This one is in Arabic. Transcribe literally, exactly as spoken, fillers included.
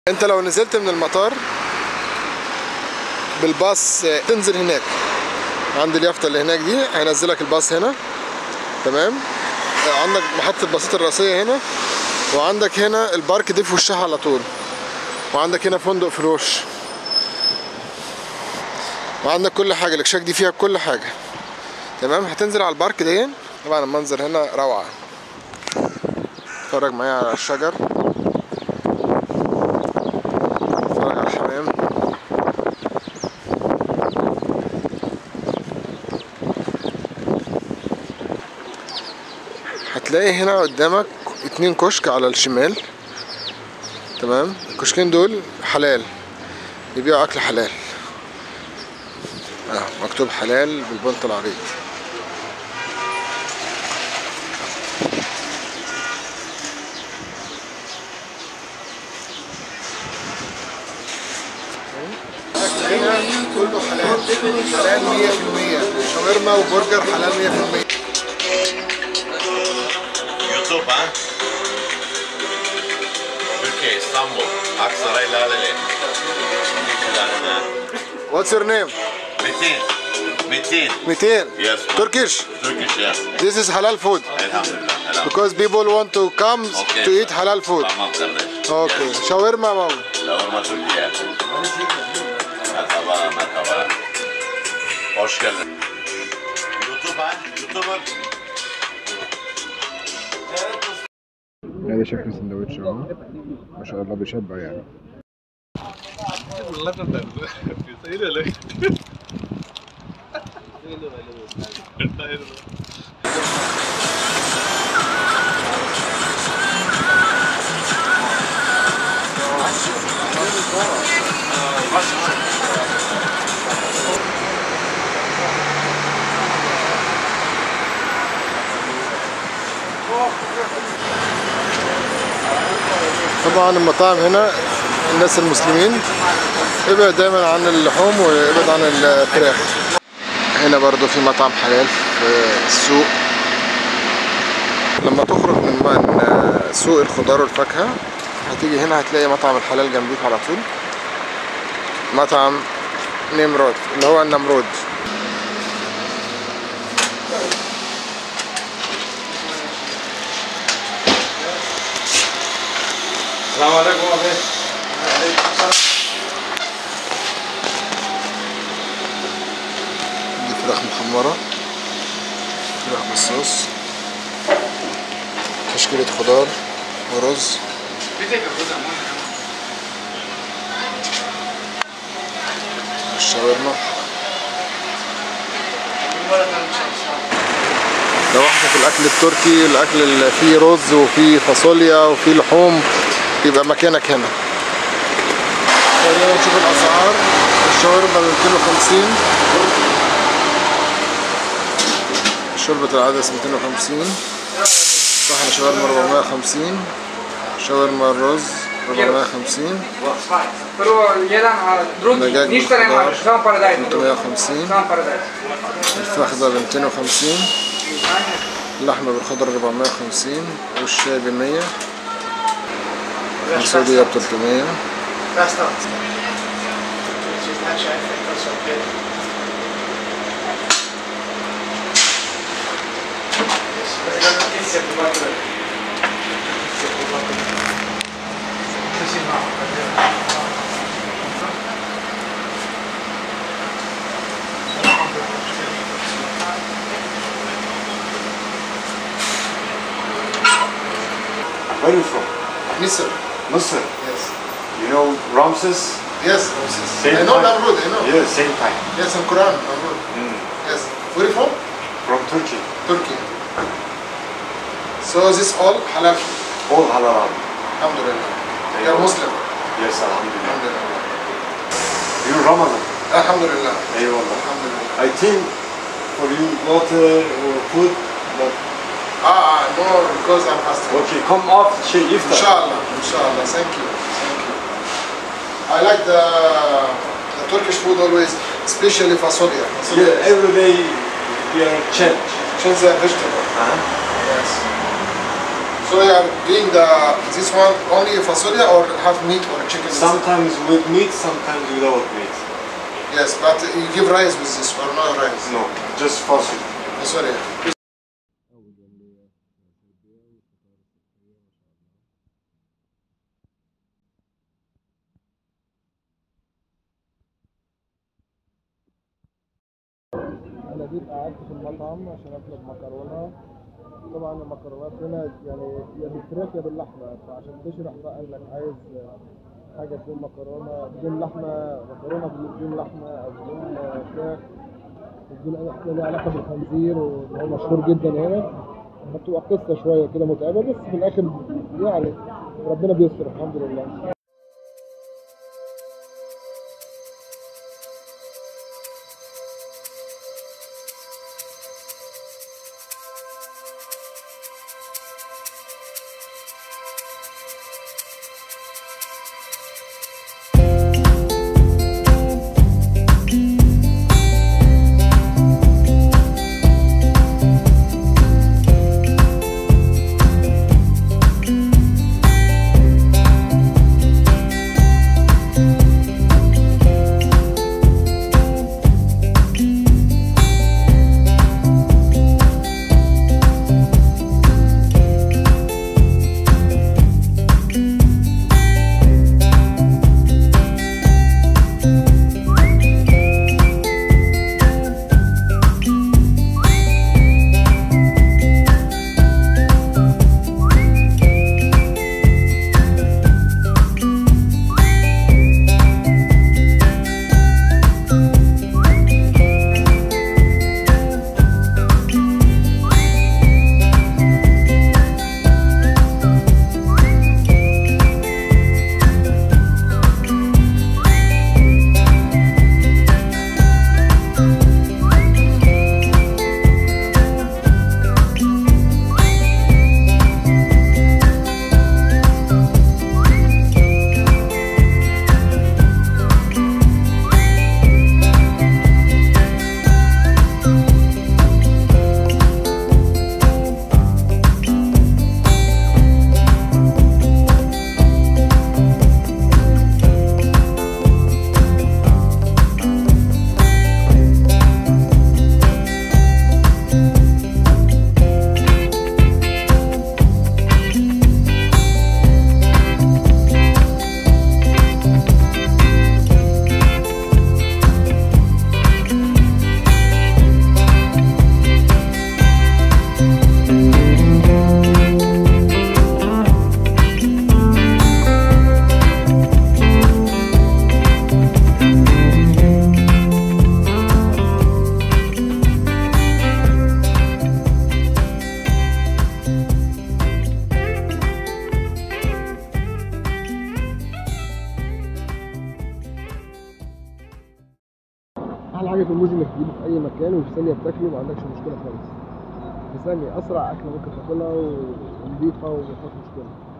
انت لو نزلت من المطار بالباص تنزل هناك عند اليافطة اللي هناك دي، هينزلك الباص هنا. تمام. عندك محطة الباصات الرئيسية هنا، وعندك هنا البارك دي في وشها على طول، وعندك هنا فندق في الوش، وعندك كل حاجة. الاكشاك دي فيها كل حاجة. تمام. هتنزل على البارك دي. طبعا المنظر هنا روعة. اتفرج معايا على الشجر، اتفرج على الحمام. هتلاقي هنا قدامك اتنين كشك على الشمال. تمام. الكشكين دول حلال، بيبيعوا اكل حلال. اه مكتوب حلال بالبنط العريض. هنا كله حلال، حلال مية في المية. شاورما وبرجر حلال مية في المية. يوتيوب ها؟ تركيا اسطنبول Aksaray Laleli. What's your name? Metin. Metin. Metin. Yes. Turkish. Turkish, yes. This is halal food. Elhamdülillah. Helal. Because people want to come Okay. to eat halal food. Tamam kardeş. Okay. Yes. Shawarma mom. Shawarma Türkiye. Merhaba, merhaba. Hoş geldin. YouTube ha? YouTuber. هذا شكل سندوتش اهو، ما شاء الله بيشبع يعني. طبعا المطاعم هنا الناس المسلمين ابعد دايما عن اللحوم وابعد عن الفراخ. هنا برضو في مطعم حلال في السوق. لما تخرج من سوق الخضار والفاكهة هتيجي هنا هتلاقي مطعم الحلال جنبيك على طول، مطعم نمرود اللي هو النمرود. السلام عليكم. دي فراخ محمرة، فراخ بالصوص، تشكيلة خضار ورز. الشاورما. لو احنا في الاكل التركي، الاكل اللي فيه رز وفيه فاصوليا وفيه لحوم، يبقى مكانك هنا. خلينا نشوف الاسعار. الشاورما ب ميتين وخمسين، شوربة العدس ميتين وخمسين، صحن شاورما أربعمية وخمسين، شاورما الرز أربعمية وخمسين، دجاج بالخضار ثلاثمية وخمسين، الفخدة ب ميتين وخمسين، اللحمة بالخضر أربعمية وخمسين، والشاي ب مية، السعودية ب تلتمية. Where are you from? Misr. Misr. Yes. You know Ramses? Yes, Ramses. Same I know time. Namrud, I know. Yeah, same time. Yes, in Quran, Namrud. Mm. Yes. Where are you from? From Turkey. Turkey. So this all halal? All halal. Alhamdulillah. You are Muslim? Yes, alhamdulillah. Alhamdulillah. You Ramadan? Alhamdulillah. Eyvallah. Alhamdulillah. I think for you water or food, but Ah, no, because I'm fasting. okay, come after Shay Iftar. Inshallah, inshallah. Thank you. Thank you. I like the, the Turkish food always, especially fasolya. Yeah, every day we are change. Change the vegetable. Uh-huh. Yes. So you are doing the this one only fasolya or have meat or chicken? Sometimes with meat, sometimes without meat. Yes, but you give rice with this or no rice? No, just fasul. Fasolya. أنا جيت قعدت في المطعم عشان أطلب مكرونة. طبعا المكرونات هنا يعني يا بالفراخ يا باللحمة، فعشان تشرح بقى إنك عايز حاجة بدون مكرونة بدون لحمة، مكرونة بدون لحمة أو بدون فراخ بدون أي حاجة ليها علاقة بالخنزير وهو مشهور جدا هنا، بتبقى قصة شوية كده متعبة، بس في الآخر يعني ربنا بيستر الحمد لله. احلى حاجه في الموز انك تجيبه في اي مكان وفي ثانيه بتاكله ما عندكش مشكله خالص. في ثانيه اسرع اكله ممكن تاكلها ونضيفه وما فيهاش مشكله.